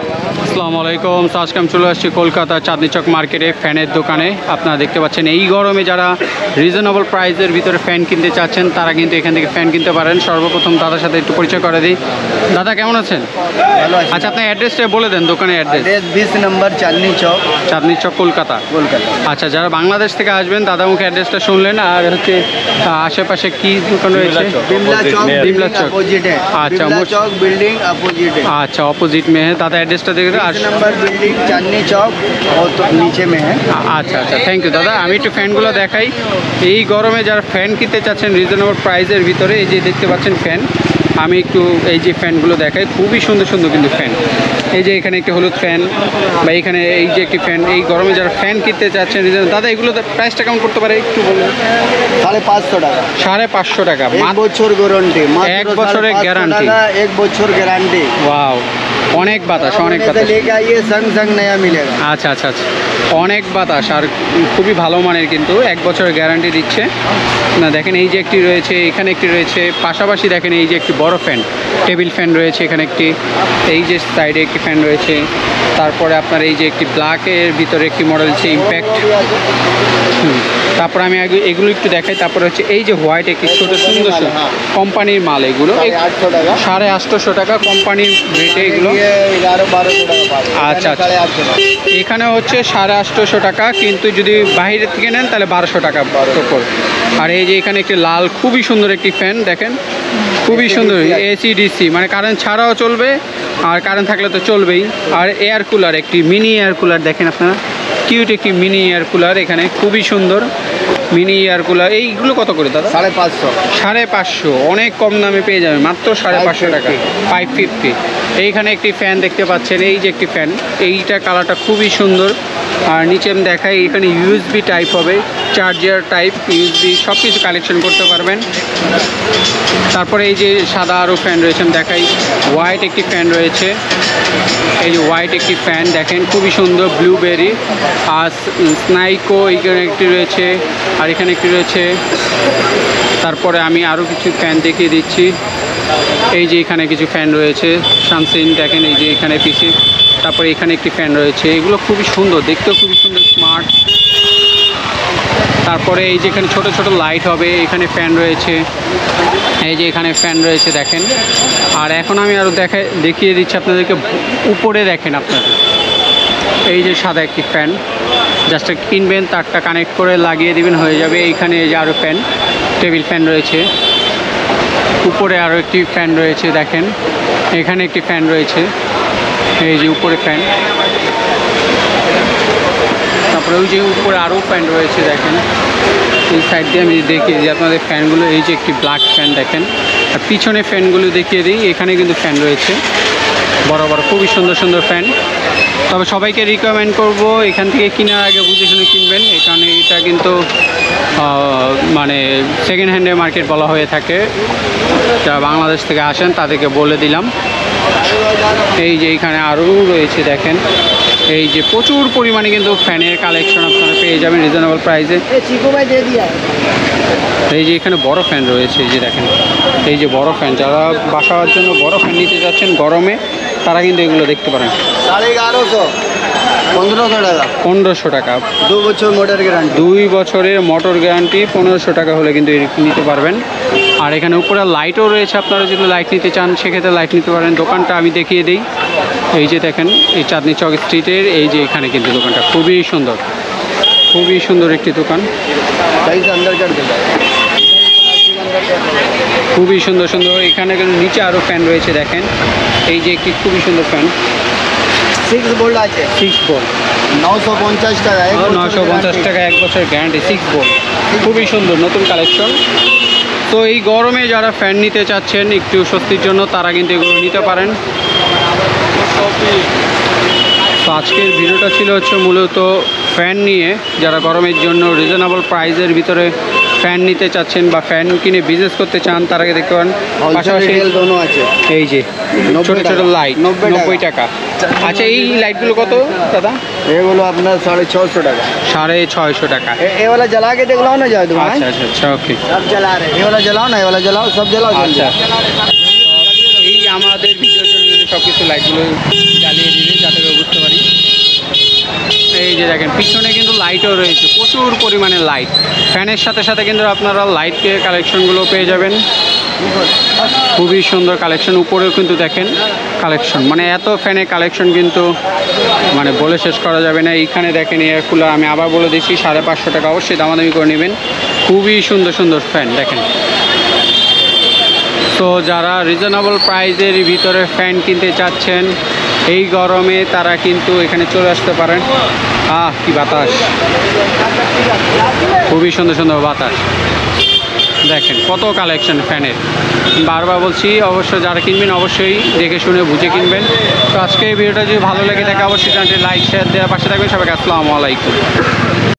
আসসালামু আলাইকুম। আজকে আমি চলে আসছি কলকাতা চাঁদনি চক মার্কেটে ফ্যানের দোকানে। আপনারা দেখতে পাচ্ছেন এই গরমে যারা রিজনেবল প্রাইসের ভিতরে ফ্যান কিনতে চাচ্ছেন তারা কিন্তু এখান থেকে ফ্যান কিনতে পারেন। সর্বপ্রথম দাদার সাথে একটু পরিচয় করে দিই। দাদা কেমন আছেন? ভালো আছি। আচ্ছা, আপনার অ্যাড্রেসটা বলে দেন, দোকানের অ্যাড্রেস। 20 নম্বর চাঁদনি চক, চাঁদনি চক, কলকাতা। আচ্ছা, যারা বাংলাদেশ থেকে আসবেন দাদা মুখে অ্যাড্রেসটা শুনলেন। আর হচ্ছে আশেপাশে কি দোকান রয়েছে? বিমলা চক, বিমলা চক অপোজিটে। আচ্ছা, বিমলা চক বিল্ডিং অপোजिट है। আচ্ছা, অপোজিট में है। দাদা অ্যাড্রেসটা দেখে দেন। 20 नंबर बिल्डिंग चांदनी चौक और तो नीचे में है। আচ্ছা আচ্ছা, থ্যাংক ইউ দাদা। আমি একটু ফ্যানগুলো দেখাই। এই গরমে যারা ফ্যান কিনতে চাচ্ছেন রিজনেবল প্রাইসের ভিতরে, এই যে দেখতে পাচ্ছেন ফ্যান, আমি একটু এই যে ফ্যানগুলো দেখাই। খুবই সুন্দর সুন্দর কিন্তু ফ্যান। এই যে এখানে একটি হলুদ ফ্যান, বা এখানে এই যে একটি ফ্যান। এই গরমে যারা ফ্যান কিনতে চাচ্ছেন দাদা, এগুলো প্রাইসটা কেমন করতে পারে একটু বলুন। 550 টাকা। 550 টাকা। 1 বছর গ্যারান্টি। 1 বছরের গ্যারান্টি। 1 বছর গ্যারান্টি। ওয়াও, অনেক বাতাস, অনেক বাতাস। लेके आइए, संग संग नया मिलेगा। আচ্ছা আচ্ছা আচ্ছা, অনেক বাতাস আর খুবই ভালো মানের, কিন্তু 1 বছরের গ্যারান্টি দিচ্ছে না। দেখেন এই যে একটি রয়েছে, এখানে একটি রয়েছে, পাশাপাশি দেখেন এই যে একটি বড় ফ্যান, টেবিল ফ্যান রয়েছে এখানে একটি, এই যে সাইডে একটি ফ্যান রয়েছে। তারপরে আপনার এই যে একটি ব্ল্যাকের ভিতরে একটি মডেল হচ্ছে ইম্প্যাক্ট। তারপরে আমি আগে এগুলো একটু দেখাই। তারপরে হচ্ছে এই যে হোয়াইট একটি ছোট সুন্দর কোম্পানির মাল, এগুলো 850 টাকা। 850 টাকা কোম্পানির রেটে এগুলো। 1100-1200 টাকা পাবে। আচ্ছা আচ্ছা, 850 টাকা। এখানে হচ্ছে 850 টাকা, কিন্তু যদি বাইরে থেকে নেন তাহলে 1200 টাকা উপর। আর এই যে এখানে একটি লাল খুবই সুন্দর একটি ফ্যান দেখেন, খুবই সুন্দর। এসি ডিসি মানে কারেন্ট ছাড়াও চলবে, আর কারেন্ট থাকলে তো চলবেই। আর এয়ার কুলার, একটি মিনি এয়ার কুলার দেখেন আপনারা, কিউট একটি মিনি এয়ার কুলার এখানে, খুবই সুন্দর মিনি এয়ার কুলার। এইগুলো কত করে দাদা? 550। 550, অনেক কম দামে পেয়ে যাবেন, মাত্র 550 টাকা। 550। এইখানে একটি ফ্যান দেখতে পাচ্ছেন, এই যে একটি ফ্যান, এইটা কালারটা খুবই সুন্দর। আর নিচে আমি দেখাই, এখানে ইউএসবি টাইপ হবে, চার্জার টাইপ, ইউএসবি সব কিছু কালেকশন করতে পারবেন। তারপরে এই যে সাদা আরও ফ্যান রয়েছে আমি দেখাই। হোয়াইট একটি ফ্যান রয়েছে, এই যে হোয়াইট একটি ফ্যান দেখেন, খুবই সুন্দর, ব্লুবেরি। আর স্নাইকো এখানে একটি রয়েছে, আর এখানে একটি রয়েছে। তারপরে আমি আরও কিছু ফ্যান দেখিয়ে দিচ্ছি। এই যে এখানে কিছু ফ্যান রয়েছে, সানসিন দেখেন, এই যে এখানে পিসি। তারপরে এখানে একটি ফ্যান রয়েছে, এগুলো খুবই সুন্দর, দেখতেও খুবই সুন্দর, স্মার্ট। তারপরে এই যে এখানে ছোট ছোট লাইট হবে, এখানে ফ্যান রয়েছে, এই যে এখানে ফ্যান রয়েছে দেখেন। আর এখন আমি আরও দেখিয়ে দিচ্ছি আপনাদেরকে, উপরে দেখেন আপনারা, এই যে সাদা একটি ফ্যান, জাস্ট কিনবেন, তারটা কানেক্ট করে লাগিয়ে দিবেন, হয়ে যাবে। এইখানে এই যে আরও ফ্যান, টেবিল ফ্যান রয়েছে। উপরে আরও একটি ফ্যান রয়েছে দেখেন, এখানে একটি ফ্যান রয়েছে, এই যে উপরে ফ্যান। তারপরে ওই যে উপরে আরও ফ্যান রয়েছে দেখেন। এই সাইড দিয়ে আমি দেখিয়ে দিই আপনাদের ফ্যানগুলো। এই যে একটি ব্ল্যাক ফ্যান দেখেন, আর পিছনে ফ্যানগুলো দেখিয়ে দিই। এখানে কিন্তু ফ্যান রয়েছে বড় বড়, খুবই সুন্দর সুন্দর ফ্যান। তবে সবাইকে রিকমেন্ড করব এখান থেকে কেনার আগে বুঝে শুনে কিনবেন, এই কারণে এটা কিন্তু মানে সেকেন্ড হ্যান্ডের মার্কেট বলা হয়ে থাকে। যারা বাংলাদেশ থেকে আসেন তাদেরকে বলে দিলাম। এই যে এখানে আরও রয়েছে দেখেন, এই যে প্রচুর পরিমাণে কিন্তু ফ্যানের কালেকশন আপনারা পেয়ে যাবেন রিজনেবল প্রাইসে। এই যে এখানে বড় ফ্যান রয়েছে, এই যে দেখেন, এই যে বড় ফ্যান, যারা বাসার জন্য বড় ফ্যান নিতে যাচ্ছেন গরমে, তারা কিন্তু এগুলো দেখতে পারেন। 1150, 1500 টাকা। 1500 টাকা। 2 বছর মোটর গ্যারান্টি। 2 বছরের মোটর গ্যারান্টি, 1500 টাকা হলে কিন্তু নিতে পারবেন। আর এখানে উপরে লাইটও রয়েছে, আপনারা যদি লাইট নিতে চান সেক্ষেত্রে লাইট নিতে পারেন। দোকানটা আমি দেখিয়ে দিই। এই যে দেখেন, এই চাঁদনি চক স্ট্রিটের এই যে এখানে কিন্তু দোকানটা খুবই সুন্দর, খুবই সুন্দর একটি দোকান, খুবই সুন্দর সুন্দর। এখানে কিন্তু নিচে আরও ফ্যান রয়েছে দেখেন, এই যে একটি খুবই সুন্দর ফ্যান, 6 ভোল্ট আছে। 6 ভোল্ট, 950 টাকা। 950 টাকা, 1 বছরের গ্যারান্টি, 6 ভোল্ট, খুবই সুন্দর নতুন কালেকশন। তো এই গরমে যারা ফ্যান নিতে চাচ্ছেন একটু স্বস্তির জন্য, তারা কিন্তু এগুলো নিতে পারেন। তো আজকের ভিডিওটা ছিল হচ্ছে মূলত ফ্যান নিয়ে, যারা গরমের জন্য রিজনেবল প্রাইসের ভিতরে ফ্যান নিতে চাচ্ছেন বা ফ্যান কিনে বিজনেস করতে চান, তার আগে দেখতে পারেন। পাশাপাশি এই যে ছোটো ছোটো লাইট 90 টাকা। আচ্ছা, এই লাইটগুলো কত দাদা? এগুলো আপনার 650 টাকা। 650 টাকা। ये वाला जला के दिखलाओ ना जाए तुम्हारा। আচ্ছা আচ্ছা আচ্ছা, ওকে। सब जला रहे, ये वाला जलाओ ना, ये वाला जलाओ, सब जलाओ। আচ্ছা, এই আমাদের ভিডিওর জন্য সব কিছু লাইটগুলো জ্বালিয়ে দিবে যাতে করে বুঝতে পারি। এই যে দেখেন পিছনে কিন্তু লাইটও রয়েছে, প্রচুর পরিমাণে লাইট। ফ্যানের সাথে সাথে কিন্তু আপনারা লাইট কালেকশনগুলো পেয়ে যাবেন। খুবই সুন্দর কালেকশন। উপরেও কিন্তু দেখেন কালেকশন, মানে এত ফ্যানের কালেকশন কিন্তু মানে বলে শেষ করা যাবে না। এইখানে দেখেন এয়ার কুলার, আমি আবার বলে দিচ্ছি 550 টাকা, অবশ্যই দামাদামি করে নেবেন। খুবই সুন্দর সুন্দর ফ্যান দেখেন। তো যারা রিজনেবল প্রাইজের ভিতরে ফ্যান কিনতে চাচ্ছেন এই গরমে, তারা কিন্তু এখানে চলে আসতে পারেন। কি বাতাস, খুবই সুন্দর সুন্দর বাতাস। দেখেন কত কালেকশন ফ্যানের। বারবার বলছি, অবশ্যই যারা কিনবেন অবশ্যই দেখে শুনে বুঝে কিনবেন। তো আজকে এই ভিডিওটা যদি ভালো লেগে থাকে অবশ্যই চ্যানেলটি লাইক শেয়ার দেওয়ার পাশে থাকবেন। সবাইকে আসসালামু আলাইকুম।